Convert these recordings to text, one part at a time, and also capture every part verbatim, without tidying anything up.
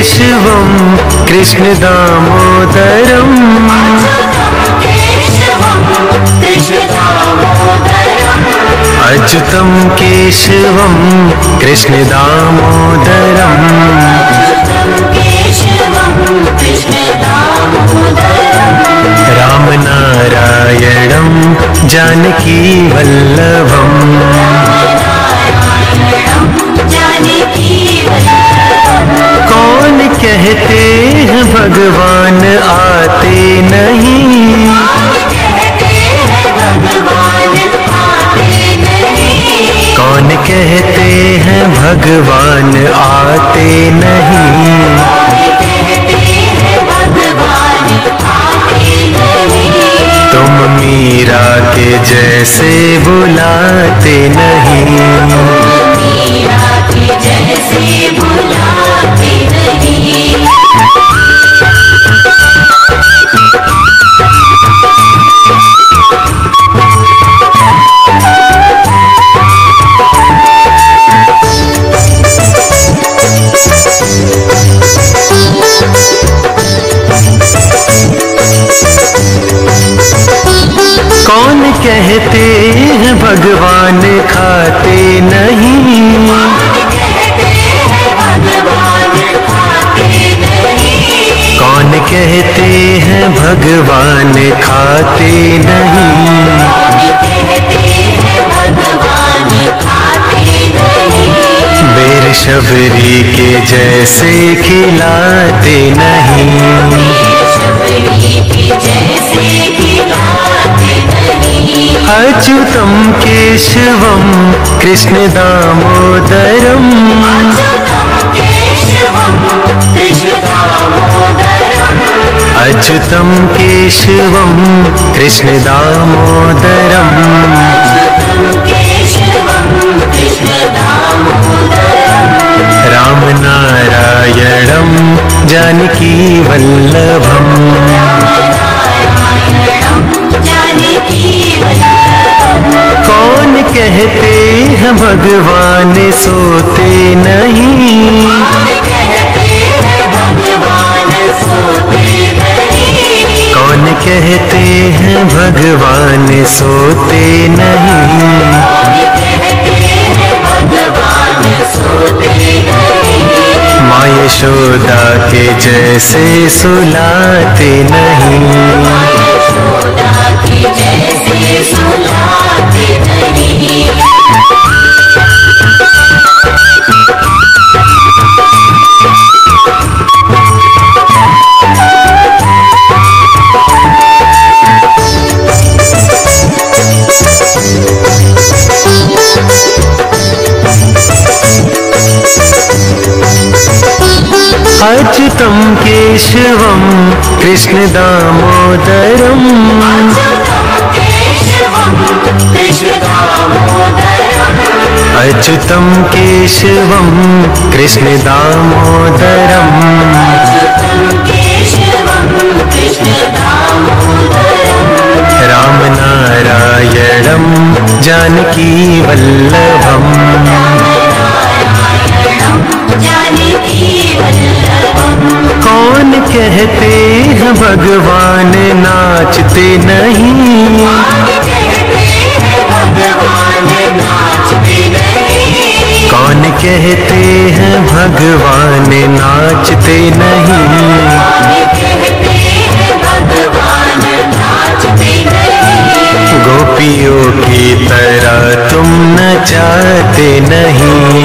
केशवं कृष्ण दामोदरम् अच्युतं केशवं कृष्ण दामोदरम् राम नारायणं जानकी वल्लभम् कौन कहते हैं भगवान आते नहीं, कौन कहते हैं भगवान आते नहीं, तुम मीरा के जैसे बुलाते नहीं, मीरा के जैसे बुलाते नहीं। कौन कहते हैं भगवान खाते नहीं, कौन कहते हैं भगवान खाते नहीं, बेर शबरी के जैसे खिलाते नहीं, अच्युतं केशवं कृष्ण दामोदरम् अच्युतं केशवं कृष्ण दामोदरम् राम नारायणं जानकी वल्लभम् कौन कहते हैं भगवान सोते नहीं, कौन कहते हैं भगवान सोते नहीं, माँ यशोदा के जैसे सुलाते नहीं, अच्युतं केशवं कृष्ण दामोदरम् अच्युतं केशवं कृष्ण दामोदरम् राम नारायणं जानकी वल्लभम् कौन कहते हैं भगवान नाचते नहीं, कौन कहते हैं भगवान नाचते नहीं, गोपियों की तरह तुम नचाते नहीं,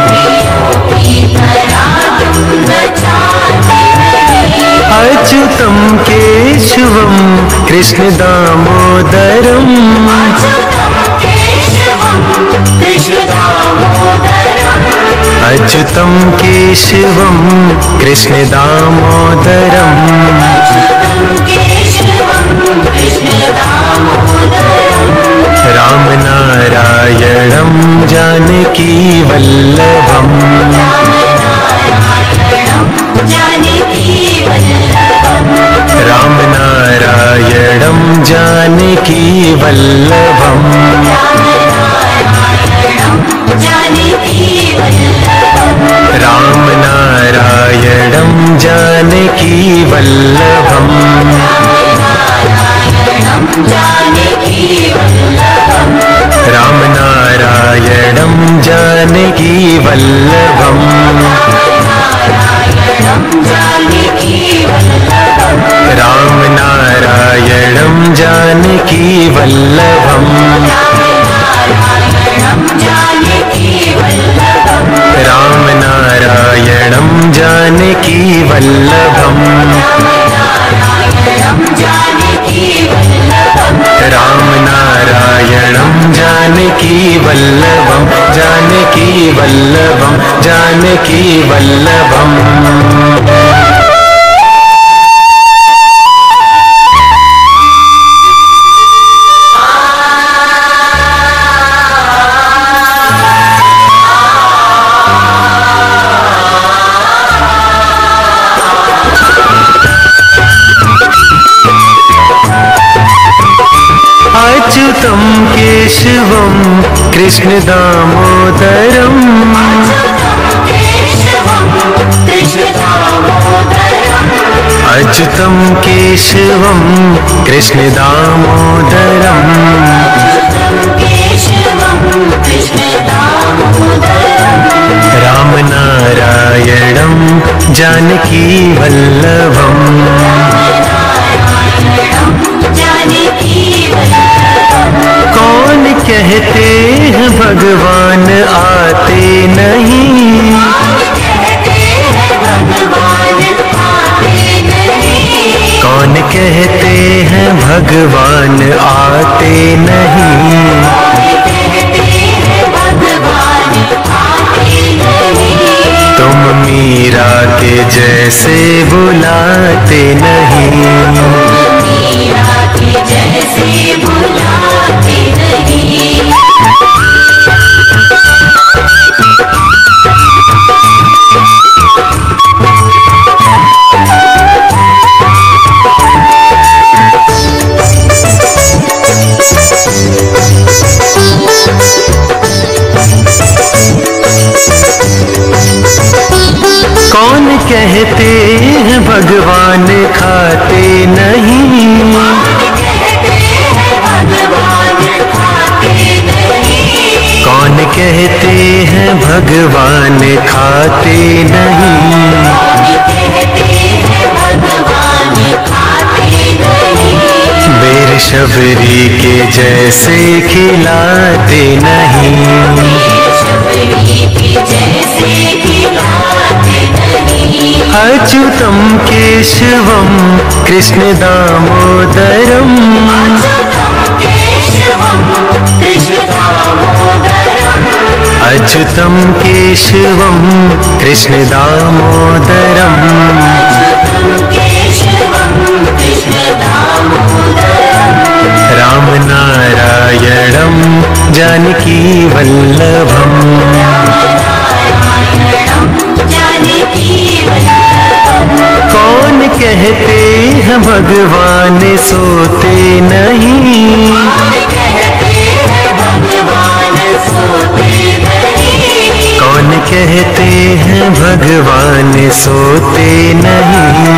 अच्युतं केशवं कृष्ण दामोदरम् अच्युतं केशवं कृष्ण दामोदरम् राम नारायणं जानकी वल्लभम् राम नारायणं जानकी वल्लभम् राम नारायणं जानकी वल्लभम। राम नारायणं जानकी वल्लभम। राम नारायणं जानकी वल्लभम। राम नारायणं जानकी वल्लभम। राम नारायणं जानकी वल्लभम। जानकी वल्लभम जानकी वल्लभम। अच्युतं केशवं कृष्ण दामोदरम। अच्युतं केशवं कृष्ण दामोदरम। राम नारायणं जानकी वल्लभम। कौन कहते हैं भगवान आते नहीं। कौन कहते हैं भगवान आते नहीं। तुम मीरा के जैसे बुलाते नहीं। कौन कहते हैं भगवान खाते नहीं। कौन कहते हैं भगवान खाते नहीं। बेर शबरी के जैसे खिलाते नहीं। अच्युतं केशवं कृष्ण दामोदरम। अच्युतं केशवं कृष्ण दामोदरम। राम नारायणं जानकी वल्लभम। कौन कहते हैं भगवान सोते नहीं। कौन कहते हैं भगवान सोते नहीं।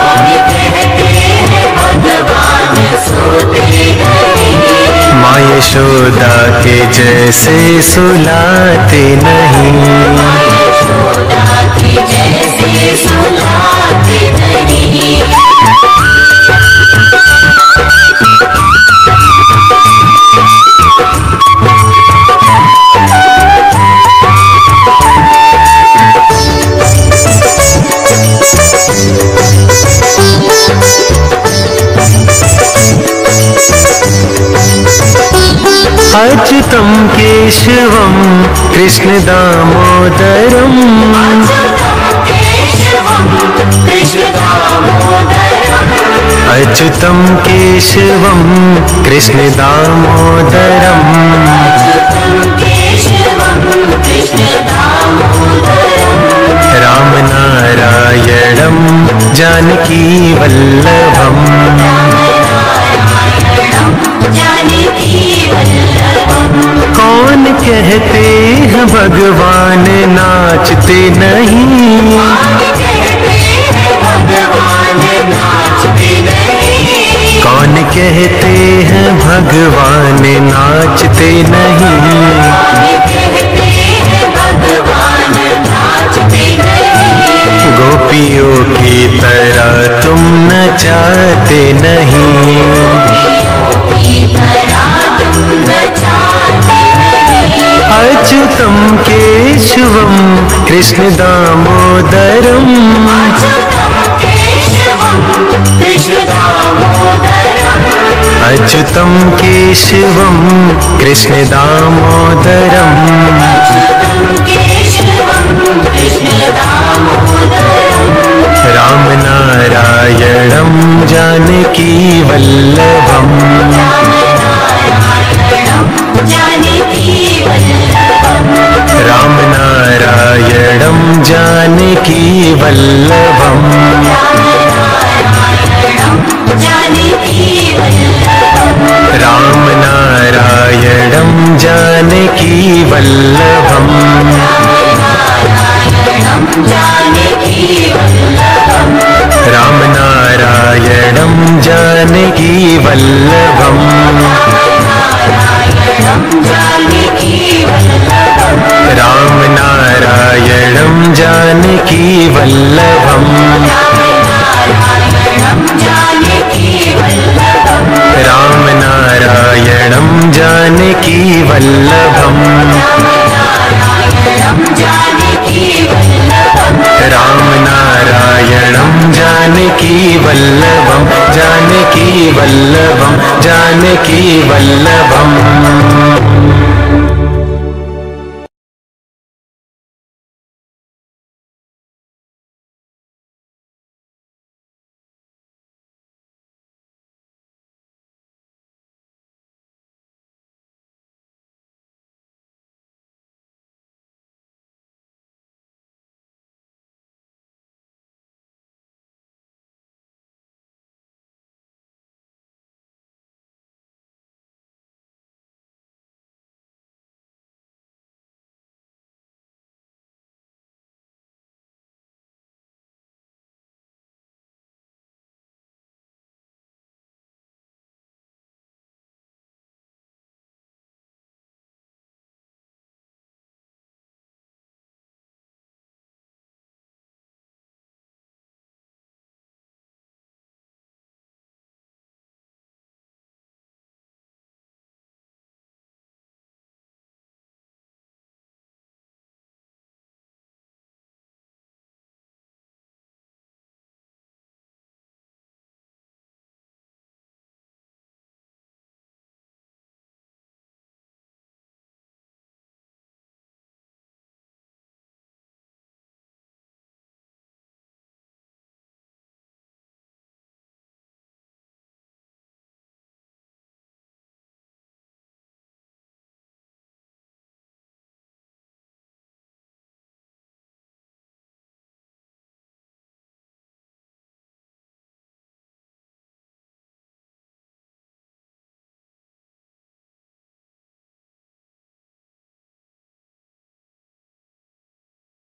माँ यशोदा के जैसे सुलाते नहीं। अच्युतं केशवं कृष्ण दामोदरम। अच्युतं केशवं कृष्ण दामोदरम। राम नारायणं जानकी वल्लभम। कौन कहते हैं भगवान नाचते नहीं। कहते हैं भगवान नाचते नहीं, गोपियों की तरह तुम नचाते नहीं। अच्युतम केशवम कृष्ण दामोदरम, अच्युतम केशवम कृष्ण दामोदरम, राम नारायणम जानकी वल्लभम, राम नारायणम जानकी वल्लभम, राम नारायणम जानकी वल्लभम, राम नारायणम जानकी वल्लभम, राम नारायणम जानकी वल्लभम, राम नारायणम जानकी वल्लभम, राम नारायणम जानकी वल्लभम, जानकी वल्लभम जानकी वल्लभम।